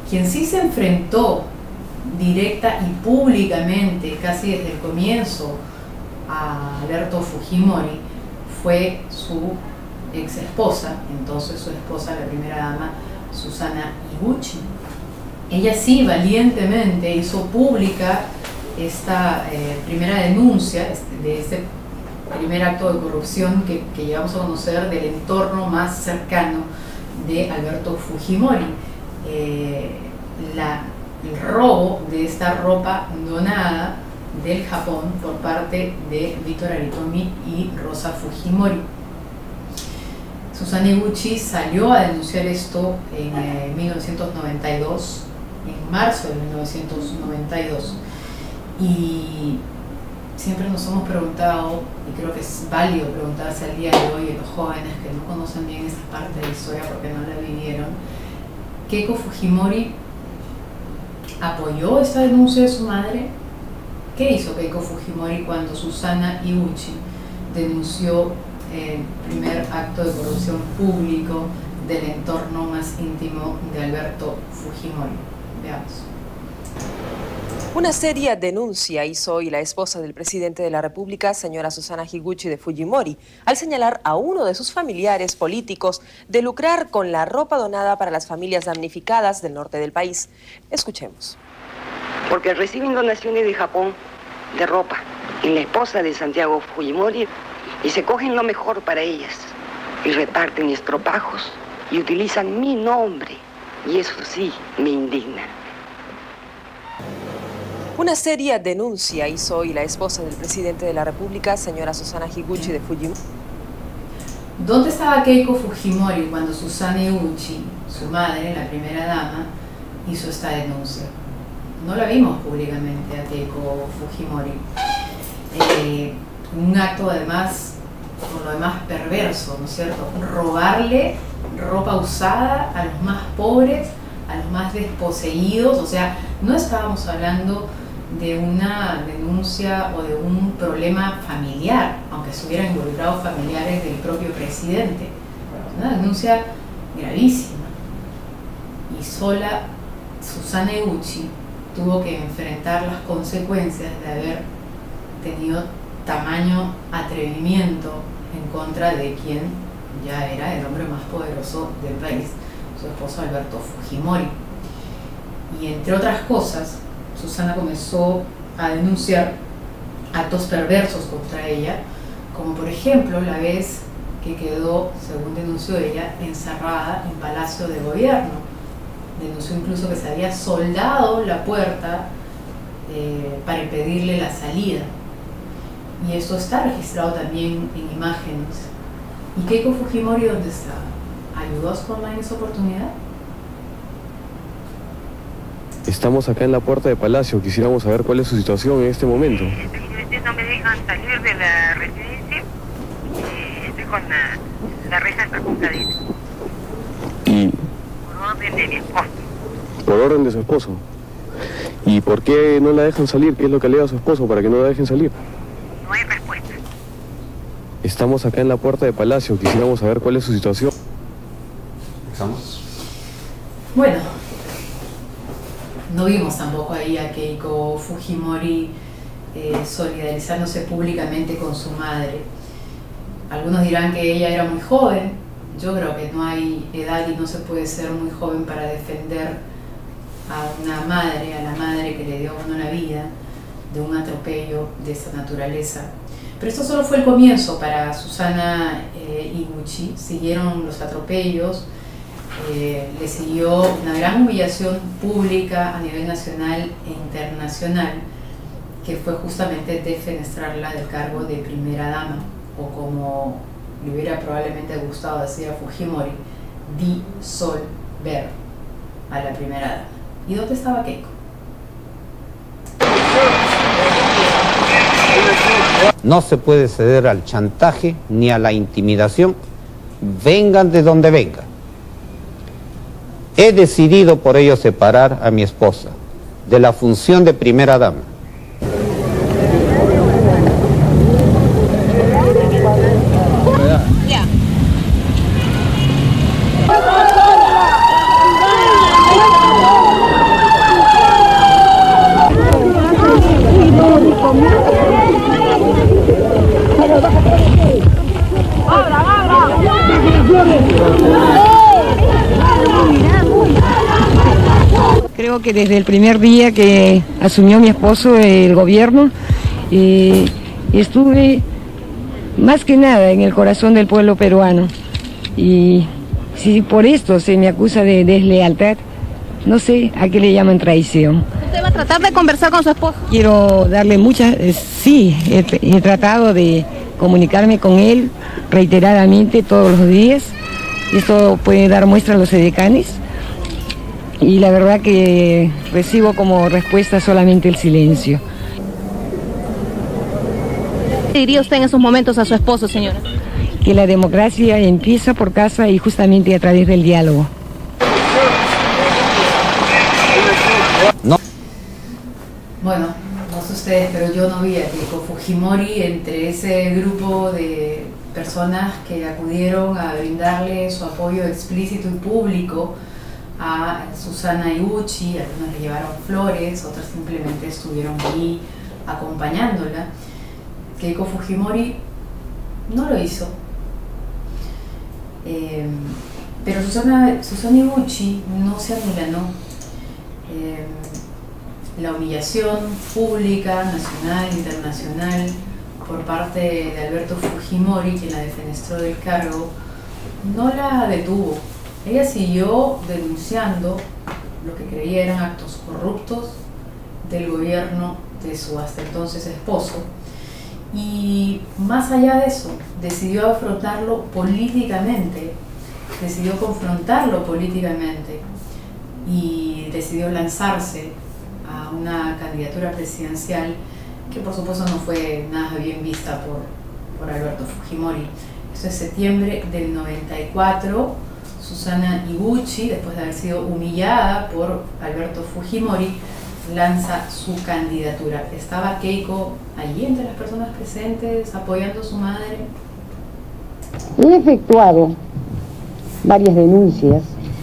Quien sí se enfrentó directa y públicamente, casi desde el comienzo, a Alberto Fujimori fue su ex esposa, entonces su esposa, la primera dama, Susana Higuchi. Ella sí valientemente hizo pública esta primera denuncia de este primer acto de corrupción que llegamos a conocer del entorno más cercano de Alberto Fujimori. El robo de esta ropa donada del Japón por parte de Víctor Aritomi y Rosa Fujimori. Susana Higuchi salió a denunciar esto en 1992, en marzo de 1992, y siempre nos hemos preguntado, y creo que es válido preguntarse al día de hoy a los jóvenes que no conocen bien esta parte de la historia porque no la vivieron, ¿Keiko Fujimori apoyó esta denuncia de su madre? ¿Qué hizo Keiko Fujimori cuando Susana Higuchi denunció el primer acto de corrupción público del entorno más íntimo de Alberto Fujimori? Veamos. Una seria denuncia hizo hoy la esposa del presidente de la República, señora Susana Higuchi de Fujimori, al señalar a uno de sus familiares políticos de lucrar con la ropa donada para las familias damnificadas del norte del país. Escuchemos. Porque reciben donaciones de Japón de ropa en la esposa de Santiago Fujimori y se cogen lo mejor para ellas y reparten estropajos y utilizan mi nombre, y eso sí me indigna. Una seria denuncia hizo hoy la esposa del presidente de la República, señora Susana Higuchi de Fujimori. ¿Dónde estaba Keiko Fujimori cuando Susana Higuchi, su madre, la primera dama, hizo esta denuncia? No la vimos públicamente a Keiko Fujimori. Un acto además, por lo demás perverso, ¿no es cierto? Robarle ropa usada a los más pobres, a los más desposeídos. O sea, no estábamos hablando de una denuncia o de un problema familiar, aunque estuvieran involucrados familiares del propio presidente. Una denuncia gravísima. Y sola Susana Higuchi tuvo que enfrentar las consecuencias de haber tenido tamaño atrevimiento en contra de quien ya era el hombre más poderoso del país, su esposo Alberto Fujimori. Y entre otras cosas, Susana comenzó a denunciar actos perversos contra ella, como por ejemplo la vez que quedó, según denunció ella, encerrada en Palacio de Gobierno. Denunció incluso que se había soldado la puerta para impedirle la salida. Y esto está registrado también en imágenes. ¿Y Keiko Fujimori dónde estaba? ¿Ayudó a su mamá en esa oportunidad? Estamos acá en la puerta de Palacio, quisiéramos saber cuál es su situación en este momento. No me dejan salir de la residencia, estoy con la reja extracontadita. ¿Y Por orden de mi esposo. por orden de su esposo? ¿Y por qué no la dejan salir? ¿Qué es lo que alega a su esposo para que no la dejen salir? No hay respuesta. Estamos acá en la puerta de Palacio, quisiéramos saber cuál es su situación. ¿Estamos? Bueno, no vimos tampoco ahí a Keiko Fujimori solidarizándose públicamente con su madre. Algunos dirán que ella era muy joven. Yo creo que no hay edad y no se puede ser muy joven para defender a una madre, a la madre que le dio a uno la vida de un atropello de esa naturaleza. Pero esto solo fue el comienzo para Susana Higuchi. Siguieron los atropellos, le siguió una gran humillación pública a nivel nacional e internacional, que fue justamente defenestrarla del cargo de primera dama, o como le hubiera probablemente gustado decir a Fujimori, disolver a la primera dama. ¿Y dónde estaba Keiko? No se puede ceder al chantaje ni a la intimidación, vengan de donde vengan. He decidido por ello separar a mi esposa de la función de primera dama. Creo que desde el primer día que asumió mi esposo el gobierno, estuve más que nada en el corazón del pueblo peruano. Y si por esto se me acusa de deslealtad, no sé a qué le llaman traición. ¿Usted va a tratar de conversar con su esposo? Quiero darle muchas... sí, he tratado de comunicarme con él reiteradamente todos los días. Esto puede dar muestra a los edecanes. Y la verdad que recibo como respuesta solamente el silencio. ¿Qué diría usted en esos momentos a su esposo, señora? Que la democracia empieza por casa y justamente a través del diálogo. No. Bueno, no sé ustedes, pero yo no vi a Keiko Fujimori entre ese grupo de personas que acudieron a brindarle su apoyo explícito y público a Susana Higuchi. Algunos le llevaron flores, otras simplemente estuvieron ahí acompañándola. Keiko Fujimori no lo hizo. Pero Susana Higuchi no se amilanó. La humillación pública, nacional, internacional, por parte de Alberto Fujimori, quien la defenestró del cargo, no la detuvo. Ella siguió denunciando lo que creía eran actos corruptos del gobierno de su hasta entonces esposo, y más allá de eso, decidió afrontarlo políticamente, decidió confrontarlo políticamente y decidió lanzarse a una candidatura presidencial que por supuesto no fue nada bien vista por Alberto Fujimori. Esto es septiembre del 94. Susana Higuchi, después de haber sido humillada por Alberto Fujimori, lanza su candidatura. ¿Estaba Keiko allí entre las personas presentes apoyando a su madre? He efectuado varias denuncias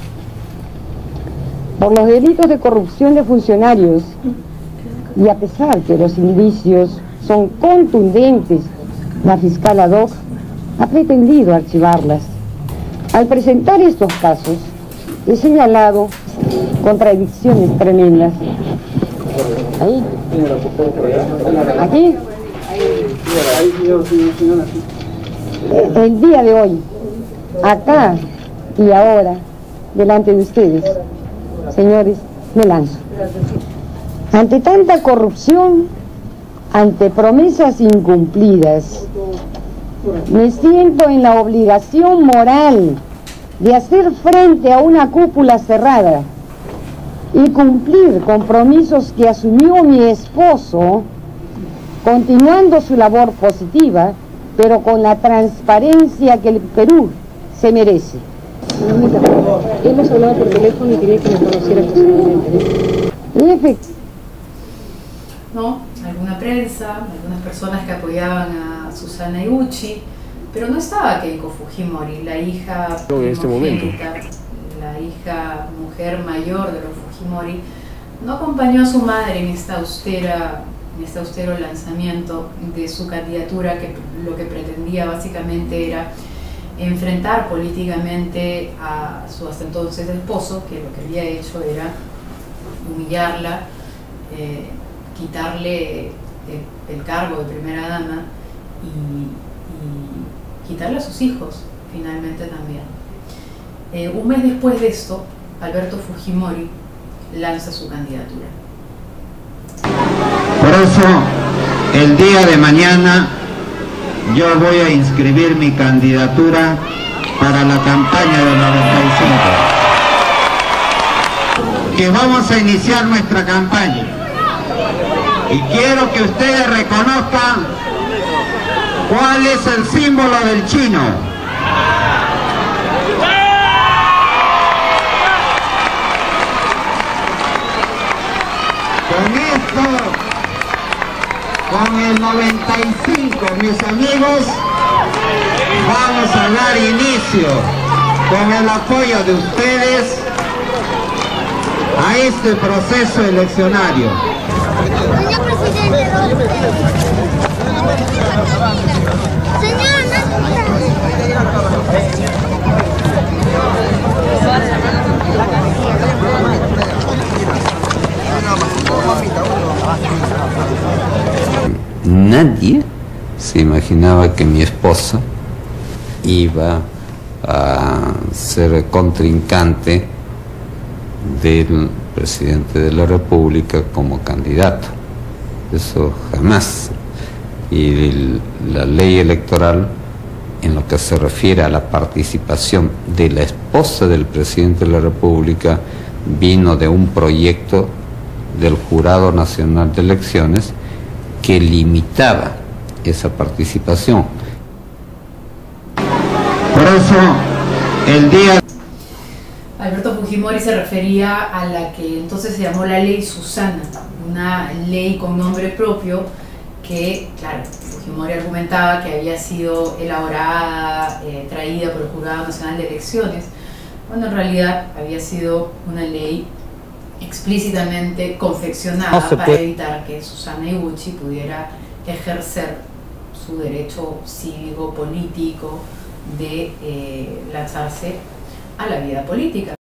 por los delitos de corrupción de funcionarios, y a pesar que los indicios son contundentes, la fiscal ad hoc ha pretendido archivarlas. Al presentar estos casos, he señalado contradicciones tremendas. Ahí. Aquí. El día de hoy, acá y ahora, delante de ustedes, señores, me lanzo. Ante tanta corrupción, ante promesas incumplidas, me siento en la obligación moral de hacer frente a una cúpula cerrada y cumplir compromisos que asumió mi esposo, continuando su labor positiva, pero con la transparencia que el Perú se merece. Hemos hablado por teléfono y quería que me conociera personalmente. No, alguna prensa, algunas personas que apoyaban a Susana Higuchi, pero no estaba Keiko Fujimori, la hija primogénita, la hija mujer mayor de los Fujimori, no acompañó a su madre en este austero lanzamiento de su candidatura, que lo que pretendía básicamente era enfrentar políticamente a su hasta entonces esposo, que lo que había hecho era humillarla, quitarle el cargo de primera dama y quitarle a sus hijos, finalmente también. Un mes después de esto, Alberto Fujimori lanza su candidatura. Por eso, el día de mañana, yo voy a inscribir mi candidatura para la campaña del 95. Que vamos a iniciar nuestra campaña. Y quiero que ustedes reconozcan cuál es el símbolo del chino. Con esto, con el 95, mis amigos, vamos a dar inicio, con el apoyo de ustedes, a este proceso eleccionario. Señor presidente, señor, nadie se imaginaba que mi esposa iba a ser contrincante del presidente de la República como candidato. Eso jamás. Y la ley electoral, en lo que se refiere a la participación de la esposa del presidente de la República, vino de un proyecto del Jurado Nacional de Elecciones que limitaba esa participación. Por eso, el día... Alberto Fujimori se refería a la que entonces se llamó la Ley Susana, una ley con nombre propio que, claro, Fujimori argumentaba que había sido elaborada, traída por el Jurado Nacional de Elecciones, cuando en realidad había sido una ley explícitamente confeccionada para evitar que Susana Higuchi pudiera ejercer su derecho cívico, político, de lanzarse a la vida política.